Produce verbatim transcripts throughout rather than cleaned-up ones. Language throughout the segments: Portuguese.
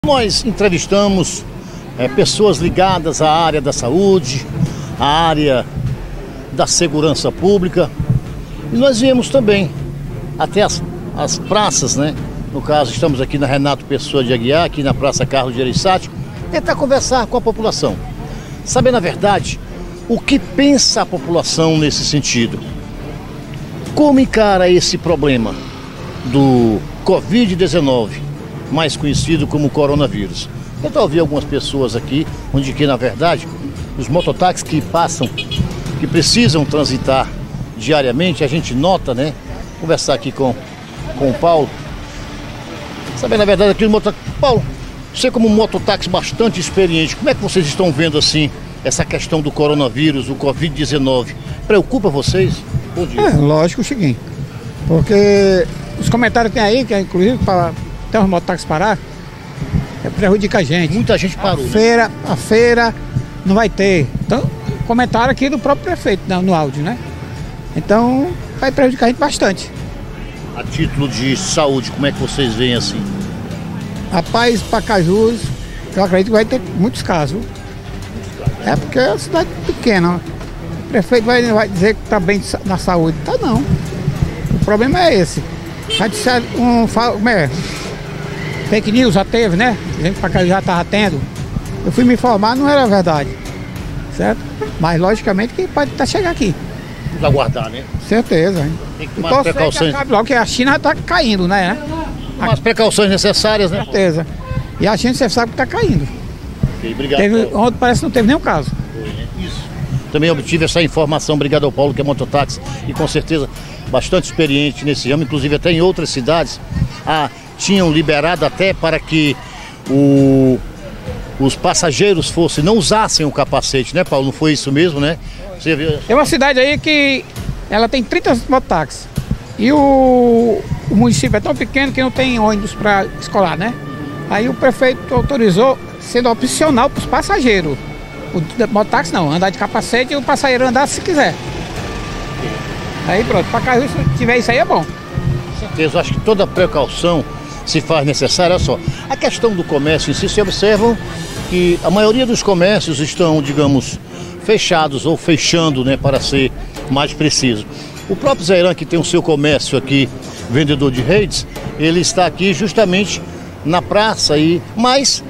Nós entrevistamos é, pessoas ligadas à área da saúde, à área da segurança pública, e nós viemos também até as, as praças, né? No caso, estamos aqui na Renato Pessoa de Aguiar, aqui na Praça Carlos de Gereissati, tentar conversar com a população, saber na verdade o que pensa a população nesse sentido. Como encara esse problema do Covid dezenove, mais conhecido como coronavírus? Tentar ouvir algumas pessoas aqui, onde que na verdade os mototáxis que passam, que precisam transitar diariamente, a gente nota, né? Conversar aqui com, com o Paulo, saber na verdade aqui os mototáxis. Paulo, você como mototáxi bastante experiente, como é que vocês estão vendo assim essa questão do coronavírus, o Covid dezenove? Preocupa vocês? Bom dia. É, lógico, Chiquinho, porque os comentários que tem aí, que é inclusive para até os mototáxis parar, é, prejudica a gente. Muita gente parou. A feira, né? A feira não vai ter. Então, comentário aqui do próprio prefeito no, no áudio, né? Então, vai prejudicar a gente bastante. A título de saúde, como é que vocês veem assim? Rapaz, Pacajus, eu acredito que vai ter muitos casos. É porque é uma cidade pequena. O prefeito vai, vai dizer que está bem na saúde. Tá não. O problema é esse. Já disseram um, como é? Fake news já teve, né? Dizendo que Pacajus já estava tendo. Eu fui me informar, não era verdade. Certo? Mas logicamente que pode estar chegando aqui. Vamos aguardar, né? Certeza, hein? Tem que tomar as precauções. Que logo que a China está caindo, né? Tomar as precauções necessárias, né? Certeza. E a China, você sabe que está caindo. Ok, obrigado. Teve, ontem parece que não teve nenhum caso. Isso. Também obtive essa informação, obrigado ao Paulo, que é mototáxi e com certeza bastante experiente nesse ramo, inclusive até em outras cidades ah, tinham liberado até para que o, os passageiros fossem, não usassem o capacete, né, Paulo? Não foi isso mesmo, né? Você viu? Tem uma cidade aí que ela tem trinta mototáxis e o, o município é tão pequeno que não tem ônibus para escolar, né? Aí o prefeito autorizou, sendo opcional para os passageiros. O mototáxi não, andar de capacete e o passageiro andar se quiser. Aí pronto, para carro, se tiver isso aí é bom. Com certeza, eu acho que toda precaução se faz necessária. Olha só, a questão do comércio em si, se observam que a maioria dos comércios estão, digamos, fechados ou fechando, né, para ser mais preciso. O próprio Zairan, que tem o seu comércio aqui, vendedor de redes, ele está aqui justamente na praça, aí, mas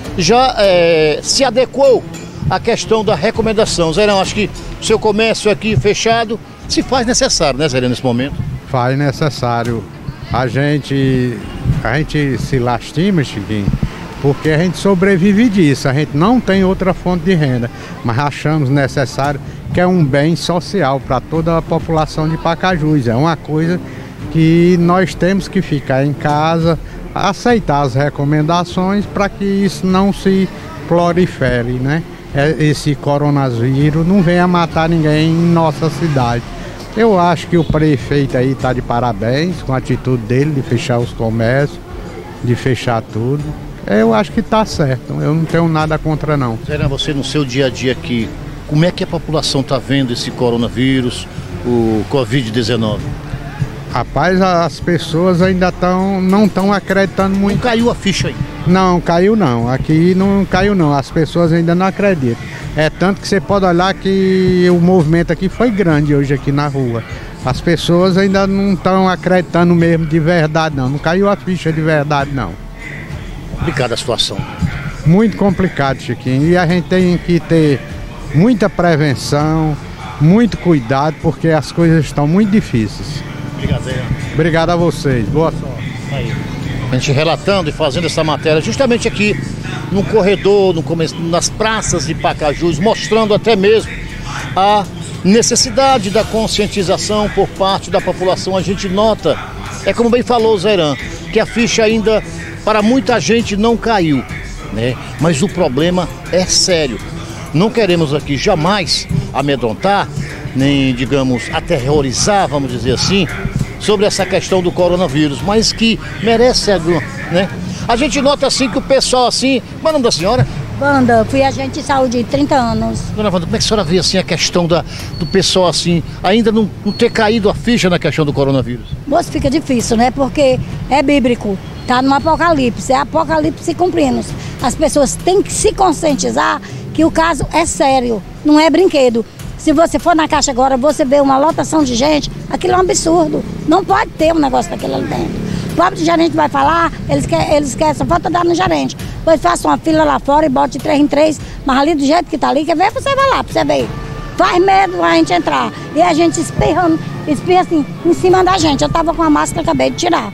já é, se adequou à questão da recomendação. Zairan, acho que o seu comércio aqui fechado se faz necessário, né, Zairan, nesse momento? Faz necessário. A gente, a gente se lastima, Chiquinho, porque a gente sobrevive disso, a gente não tem outra fonte de renda, mas achamos necessário, que é um bem social para toda a população de Pacajus. É uma coisa que nós temos que ficar em casa, aceitar as recomendações para que isso não se prolifere, né? Esse coronavírus não venha matar ninguém em nossa cidade. Eu acho que o prefeito aí está de parabéns com a atitude dele de fechar os comércios, de fechar tudo. Eu acho que está certo, eu não tenho nada contra não. Zairan, você no seu dia a dia aqui, como é que a população está vendo esse coronavírus, o Covid dezenove? Rapaz, as pessoas ainda tão, não estão acreditando muito. Não caiu a ficha aí? Não, caiu não. Aqui não caiu não. As pessoas ainda não acreditam. É tanto que você pode olhar que o movimento aqui foi grande hoje aqui na rua. As pessoas ainda não estão acreditando mesmo de verdade não. Não caiu a ficha de verdade não. Complicada a situação. Muito complicado, Chiquinho. E a gente tem que ter muita prevenção, muito cuidado, porque as coisas estão muito difíceis. Obrigado, Zairan. Obrigado a vocês. Boa sorte. Aí. A gente relatando e fazendo essa matéria justamente aqui no corredor, no começo, nas praças de Pacajus, mostrando até mesmo a necessidade da conscientização por parte da população. A gente nota, é como bem falou o Zairan, que a ficha ainda para muita gente não caiu, né? Mas o problema é sério. Não queremos aqui jamais amedrontar, nem, digamos, aterrorizar, vamos dizer assim, sobre essa questão do coronavírus, mas que merece, né? A gente nota assim que o pessoal assim, qual é o nome da senhora? Wanda, fui agente de saúde de trinta anos. Dona Wanda, como é que a senhora vê assim a questão da, do pessoal assim, ainda não, não ter caído a ficha na questão do coronavírus? Moço, fica difícil, né? Porque é bíblico. Está no apocalipse, é apocalipse se cumprindo. As pessoas têm que se conscientizar que o caso é sério, não é brinquedo. Se você for na Caixa agora, você vê uma lotação de gente, aquilo é um absurdo. Não pode ter um negócio daquele ali dentro. O próprio gerente vai falar, eles querem, eles querem só falta dar no gerente. Pois faça uma fila lá fora e bote de três em três, mas ali do jeito que tá ali, quer ver, você vai lá, pra você ver. Faz medo a gente entrar. E a gente espirrando, espirra assim, em cima da gente. Eu tava com a máscara, acabei de tirar.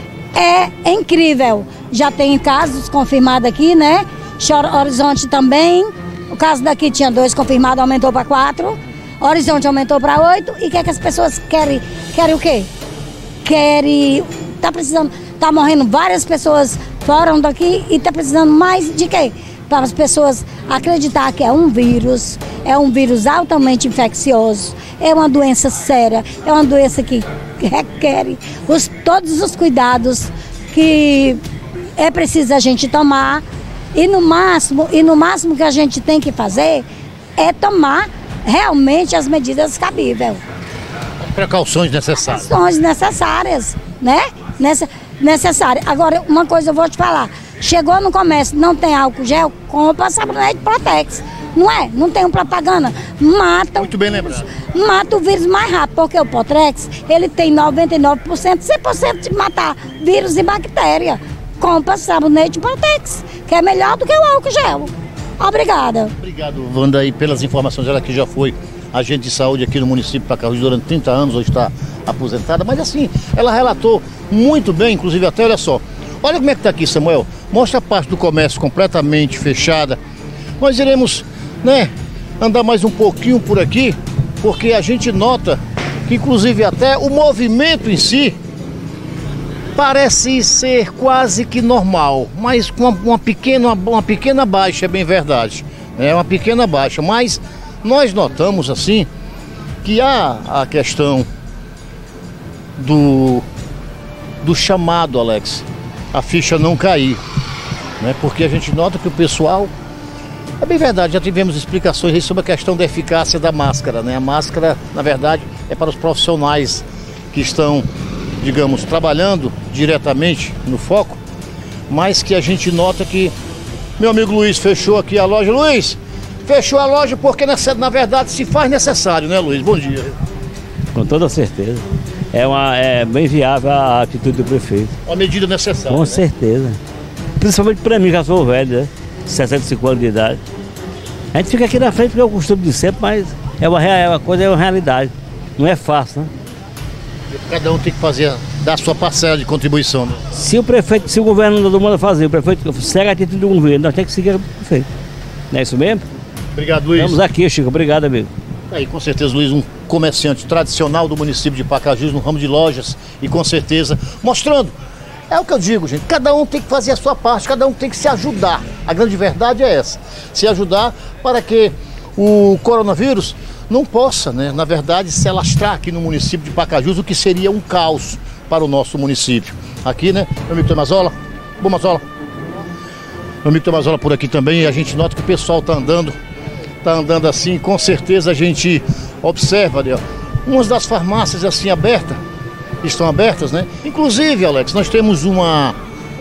É incrível. Já tem casos confirmados aqui, né? Horizonte também. O caso daqui tinha dois confirmados, aumentou para quatro. Horizonte aumentou para oito. E o que é que as pessoas querem? Querem o quê? Querem... Tá precisando... Tá morrendo várias pessoas fora daqui e tá precisando mais de quê? Para as pessoas acreditar que é um vírus, é um vírus altamente infeccioso, é uma doença séria, é uma doença que requer os, todos os cuidados que é preciso a gente tomar e no máximo, e no máximo que a gente tem que fazer é tomar realmente as medidas cabíveis. Precauções necessárias. Precauções necessárias, né? Nessa, necessárias. Agora, uma coisa eu vou te falar. Chegou no comércio, não tem álcool gel, compra sabonete Protex. Não é? Não tem um propaganda. Mata, muito bem lembrado. Mata o vírus mais rápido, porque o Protex, ele tem noventa e nove por cento, cem por cento de matar vírus e bactéria. Compra sabonete Protex, que é melhor do que o álcool gel. Obrigada. Obrigado, Wanda, aí pelas informações. Ela que já foi agente de saúde aqui no município de Pacajus durante trinta anos, hoje está aposentada. Mas assim, ela relatou muito bem, inclusive até, olha só. Olha como é que está aqui, Samuel. Mostra a parte do comércio completamente fechada. Nós iremos, né, andar mais um pouquinho por aqui, porque a gente nota que, inclusive, até o movimento em si parece ser quase que normal, mas com uma, uma, pequena, uma pequena baixa, é bem verdade. É uma pequena baixa, mas nós notamos, assim, que há a questão do, do chamado, Alex, a ficha não cair, né? Porque a gente nota que o pessoal, é bem verdade, já tivemos explicações aí sobre a questão da eficácia da máscara, né? A máscara, na verdade, é para os profissionais que estão, digamos, trabalhando diretamente no foco, mas que a gente nota que, meu amigo Luiz fechou aqui a loja. Luiz, fechou a loja porque, na verdade, se faz necessário, né, Luiz? Bom dia. Com toda certeza. É, uma, é bem viável a atitude do prefeito. Uma medida necessária. Com né? certeza. Principalmente para mim, que já sou velho, né? sessenta e cinco anos de idade. A gente fica aqui na frente porque é o costume de sempre, mas é uma, é uma coisa, é uma realidade. Não é fácil, né? Cada um tem que fazer, dar a sua parcela de contribuição. Né? Se o prefeito, se o governo não manda fazer, o prefeito segue a atitude do governo, nós temos que seguir o prefeito. Não é isso mesmo? Obrigado, Luiz. Estamos aqui, Chico. Obrigado, amigo. Aí, com certeza, Luiz, um comerciante tradicional do município de Pacajus, no ramo de lojas, e com certeza, mostrando, é o que eu digo, gente, cada um tem que fazer a sua parte, cada um tem que se ajudar. A grande verdade é essa, se ajudar para que o coronavírus não possa, né, na verdade, se alastrar aqui no município de Pacajus, o que seria um caos para o nosso município. Aqui, né, meu amigo Tomazola, bom Mazola, meu amigo Tomazola por aqui também, e a gente nota que o pessoal está andando, tá andando assim, com certeza a gente observa ali, ó, umas das farmácias assim abertas, estão abertas, né? Inclusive, Alex, nós temos uma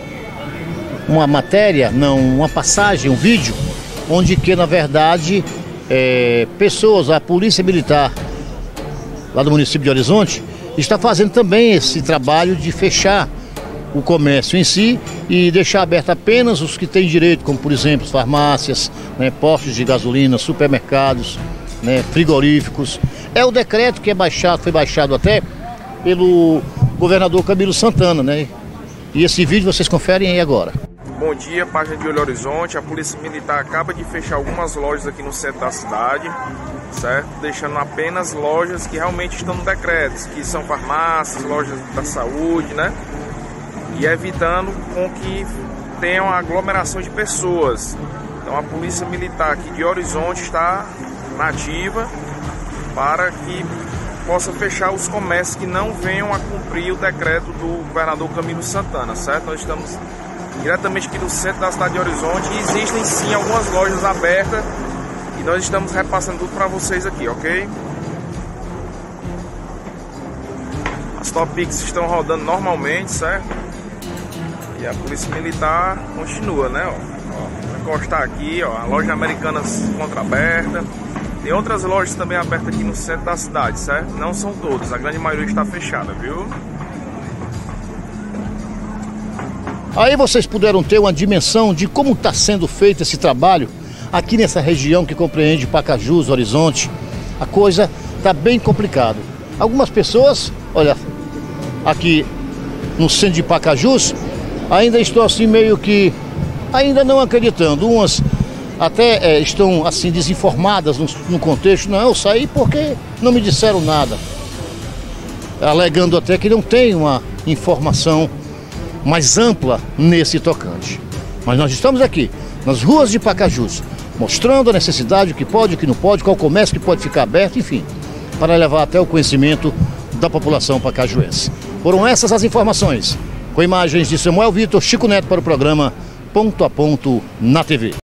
uma matéria, não, uma passagem, um vídeo, onde que na verdade é, pessoas, a polícia militar lá do município de Horizonte está fazendo também esse trabalho de fechar o comércio em si e deixar aberto apenas os que têm direito, como por exemplo farmácias, né, postos de gasolina, supermercados, né, frigoríficos. É o decreto que é baixado, foi baixado até pelo governador Camilo Santana, né? E esse vídeo vocês conferem aí agora. Bom dia, página de Belo Horizonte. A Polícia Militar acaba de fechar algumas lojas aqui no centro da cidade, certo? Deixando apenas lojas que realmente estão no decreto, que são farmácias, lojas da saúde, né? E evitando com que tenha uma aglomeração de pessoas. Então a Polícia Militar aqui de Horizonte está na ativa para que possa fechar os comércios que não venham a cumprir o decreto do governador Camilo Santana, certo? Nós estamos diretamente aqui no centro da cidade de Horizonte e existem sim algumas lojas abertas e nós estamos repassando tudo para vocês aqui, ok? As Top Picks estão rodando normalmente, certo? E a Polícia Militar continua, né? Ó, ó, vai encostar aqui, ó, a loja Americanas contraberta. Tem outras lojas também abertas aqui no centro da cidade, certo? Não são todas, a grande maioria está fechada, viu? Aí vocês puderam ter uma dimensão de como está sendo feito esse trabalho aqui nessa região que compreende Pacajus, Horizonte. A coisa está bem complicada. Algumas pessoas, olha, aqui no centro de Pacajus, ainda estão assim meio que, ainda não acreditando. Umas até é, estão assim desinformadas no, no contexto. Não, eu saí porque não me disseram nada. Alegando até que não tem uma informação mais ampla nesse tocante. Mas nós estamos aqui, nas ruas de Pacajus, mostrando a necessidade, o que pode, o que não pode, qual comércio que pode ficar aberto, enfim, para levar até o conhecimento da população pacajuense. Foram essas as informações, com imagens de Samuel Vitor, Chico Neto para o programa Ponto a Ponto na T V.